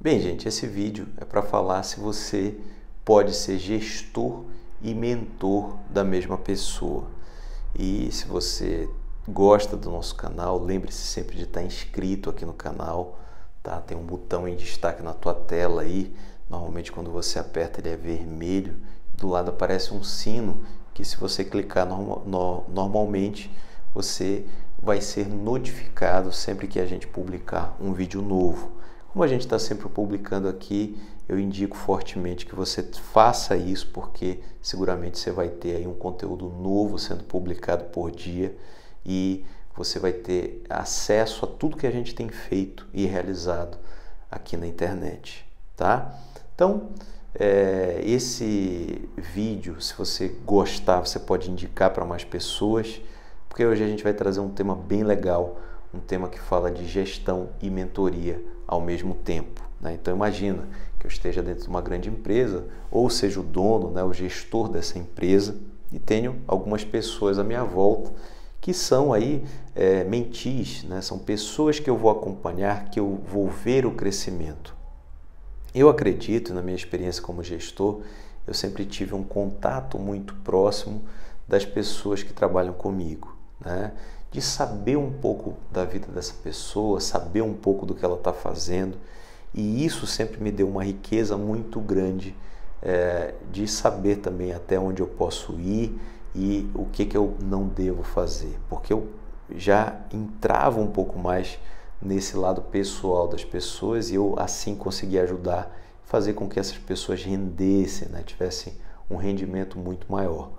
Bem, gente, esse vídeo é para falar se você pode ser gestor e mentor da mesma pessoa. E se você gosta do nosso canal, lembre-se sempre de estar inscrito aqui no canal, tá? Tem um botão em destaque na tua tela aí. Normalmente quando você aperta ele é vermelho. Do lado aparece um sino que, se você clicar normalmente, você vai ser notificado sempre que a gente publicar um vídeo novo. Como a gente está sempre publicando aqui, eu indico fortemente que você faça isso, porque seguramente você vai ter aí um conteúdo novo sendo publicado por dia e você vai ter acesso a tudo que a gente tem feito e realizado aqui na internet, tá? Então, esse vídeo, se você gostar, você pode indicar para mais pessoas, porque hoje a gente vai trazer um tema bem legal, um tema que fala de gestão e mentoria ao mesmo tempo, né? Então imagina que eu esteja dentro de uma grande empresa, ou seja o dono, né, o gestor dessa empresa, e tenho algumas pessoas à minha volta que são aí mentis, né? São pessoas que eu vou acompanhar, que eu vou ver o crescimento. Eu acredito, na minha experiência como gestor, eu sempre tive um contato muito próximo das pessoas que trabalham comigo, né? De saber um pouco da vida dessa pessoa, saber um pouco do que ela está fazendo, e isso sempre me deu uma riqueza muito grande de saber também até onde eu posso ir e o que eu não devo fazer, porque eu já entrava um pouco mais nesse lado pessoal das pessoas e eu assim conseguia ajudar, fazer com que essas pessoas rendessem, né? Tivessem um rendimento muito maior.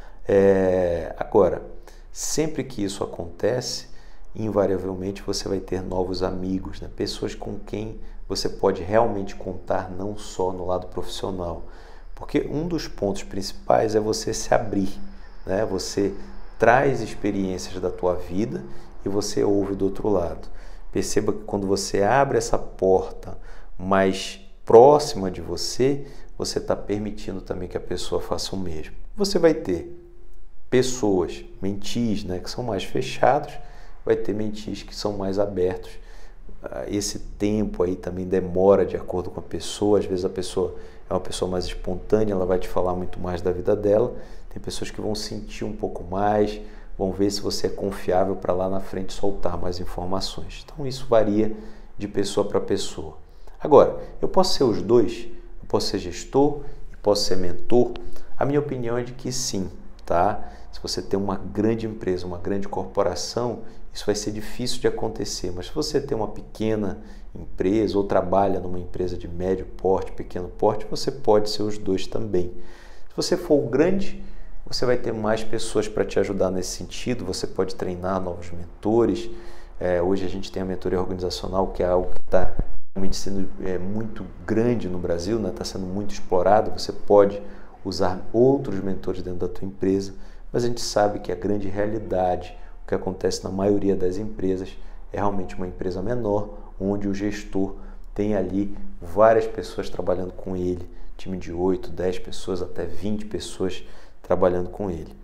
Agora, sempre que isso acontece, invariavelmente você vai ter novos amigos, né? Pessoas com quem você pode realmente contar, não só no lado profissional. Porque um dos pontos principais é você se abrir, né? Você traz experiências da tua vida e você ouve do outro lado. Perceba que quando você abre essa porta mais próxima de você, você está permitindo também que a pessoa faça o mesmo. Você vai ter pessoas, mentis, né, que são mais fechados, vai ter mentis que são mais abertos. Esse tempo aí também demora de acordo com a pessoa. Às vezes a pessoa é uma pessoa mais espontânea, ela vai te falar muito mais da vida dela. Tem pessoas que vão sentir um pouco mais, vão ver se você é confiável para lá na frente soltar mais informações. Então isso varia de pessoa para pessoa. Agora, eu posso ser os dois? Eu posso ser gestor e posso ser mentor? A minha opinião é de que sim, tá? Se você tem uma grande empresa, uma grande corporação, isso vai ser difícil de acontecer. Mas se você tem uma pequena empresa ou trabalha numa empresa de médio porte, pequeno porte, você pode ser os dois também. Se você for o grande, você vai ter mais pessoas para te ajudar nesse sentido. Você pode treinar novos mentores. Hoje a gente tem a mentoria organizacional, que é algo que está realmente sendo muito grande no Brasil, né? Está sendo muito explorado. Você pode usar outros mentores dentro da tua empresa, mas a gente sabe que a grande realidade, o que acontece na maioria das empresas, é realmente uma empresa menor, onde o gestor tem ali várias pessoas trabalhando com ele, time de 8, 10 pessoas, até 20 pessoas trabalhando com ele.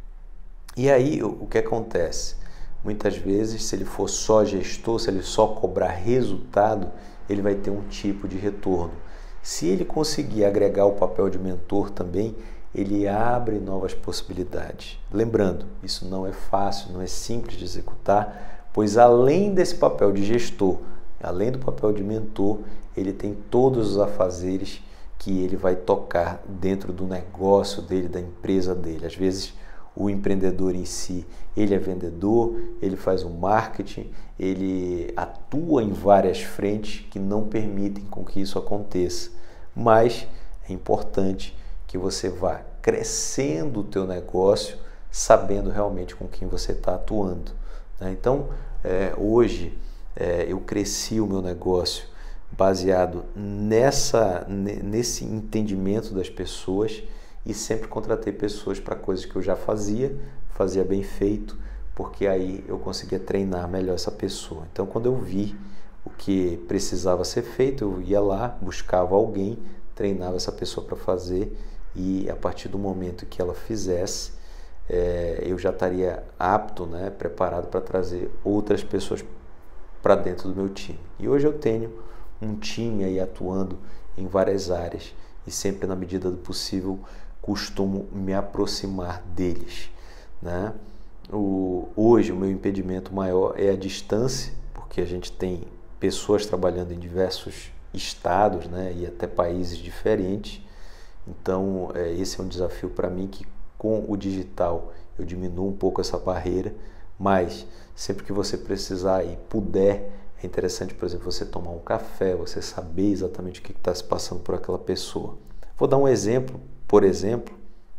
E aí o que acontece? Muitas vezes, se ele for só gestor, se ele só cobrar resultado, ele vai ter um tipo de retorno. Se ele conseguir agregar o papel de mentor também, ele abre novas possibilidades. Lembrando, isso não é fácil, não é simples de executar, pois além desse papel de gestor, além do papel de mentor, ele tem todos os afazeres que ele vai tocar dentro do negócio dele, da empresa dele. Às vezes, o empreendedor em si, ele é vendedor, ele faz o marketing, ele atua em várias frentes que não permitem com que isso aconteça. Mas é importante que você vá crescendo o teu negócio, sabendo realmente com quem você está atuando, né? Então, hoje, eu cresci o meu negócio baseado nesse entendimento das pessoas, e sempre contratei pessoas para coisas que eu já fazia bem feito, porque aí eu conseguia treinar melhor essa pessoa. Então, quando eu vi o que precisava ser feito, eu ia lá, buscava alguém, treinava essa pessoa para fazer, e a partir do momento que ela fizesse, eu já estaria apto, né, preparado para trazer outras pessoas para dentro do meu time. E hoje eu tenho um time aí atuando em várias áreas e sempre na medida do possível costumo me aproximar deles, né? Hoje o meu impedimento maior é a distância, porque a gente tem pessoas trabalhando em diversos estados, né, e até países diferentes. Então esse é um desafio para mim, que com o digital eu diminuo um pouco essa barreira, mas sempre que você precisar e puder, é interessante, por exemplo, você tomar um café, você saber exatamente o que está se passando por aquela pessoa. Vou dar um exemplo, por exemplo,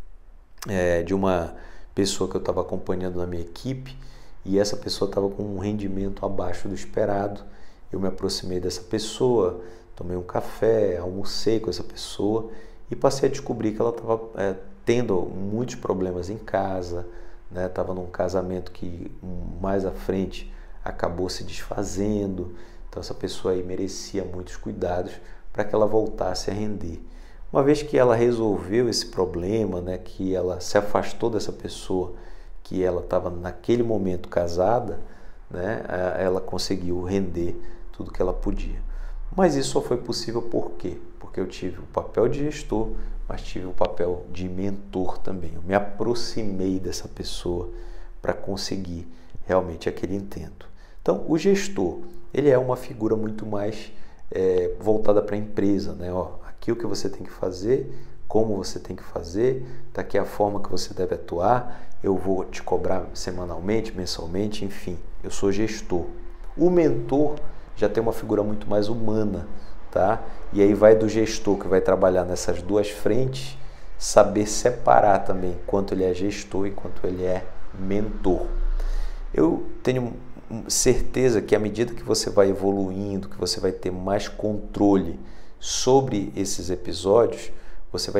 de uma pessoa que eu estava acompanhando na minha equipe, e essa pessoa estava com um rendimento abaixo do esperado. Eu me aproximei dessa pessoa, tomei um café, almocei com essa pessoa e passei a descobrir que ela estava tendo muitos problemas em casa, né? Estava num casamento que mais à frente acabou se desfazendo. Então essa pessoa aí merecia muitos cuidados para que ela voltasse a render. Uma vez que ela resolveu esse problema, né, que ela se afastou dessa pessoa, que ela estava naquele momento casada, né, ela conseguiu render tudo que ela podia. Mas isso só foi possível por quê? Porque eu tive o papel de gestor, mas tive o papel de mentor também. Eu me aproximei dessa pessoa para conseguir realmente aquele intento. Então, o gestor, ele é uma figura muito mais voltada para a empresa, né? Aqui o que você tem que fazer, como você tem que fazer, tá aqui a forma que você deve atuar, eu vou te cobrar semanalmente, mensalmente, enfim, eu sou gestor. O mentor já tem uma figura muito mais humana, tá? E aí vai do gestor, que vai trabalhar nessas duas frentes, saber separar também quanto ele é gestor e quanto ele é mentor. Eu tenho certeza que à medida que você vai evoluindo, que você vai ter mais controle sobre esses episódios, você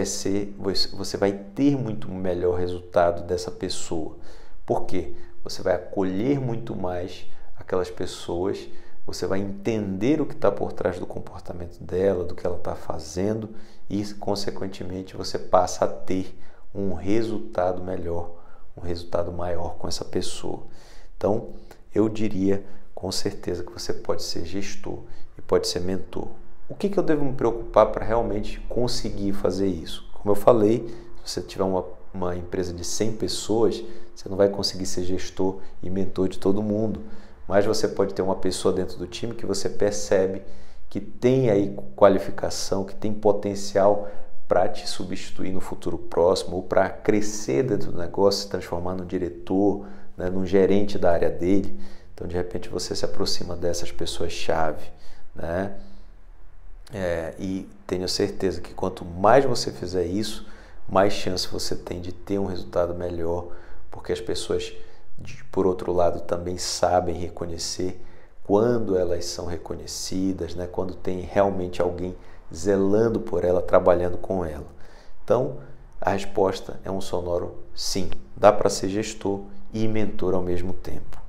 vai ter muito melhor resultado dessa pessoa. Por quê? Você vai acolher muito mais aquelas pessoas, você vai entender o que está por trás do comportamento dela, do que ela está fazendo e, consequentemente, você passa a ter um resultado melhor, um resultado maior com essa pessoa. Então, eu diria com certeza que você pode ser gestor e pode ser mentor. O que eu devo me preocupar para realmente conseguir fazer isso? Como eu falei, se você tiver uma empresa de 100 pessoas, você não vai conseguir ser gestor e mentor de todo mundo, mas você pode ter uma pessoa dentro do time que você percebe que tem aí qualificação, que tem potencial para te substituir no futuro próximo ou para crescer dentro do negócio, se transformar num diretor, né, num gerente da área dele. Então, de repente, você se aproxima dessas pessoas-chave, né? E tenho certeza que quanto mais você fizer isso, mais chance você tem de ter um resultado melhor, porque as pessoas, por outro lado, também sabem reconhecer quando elas são reconhecidas, né? Quando tem realmente alguém zelando por ela, trabalhando com ela. Então, a resposta é um sonoro sim. Dá para ser gestor e mentor ao mesmo tempo.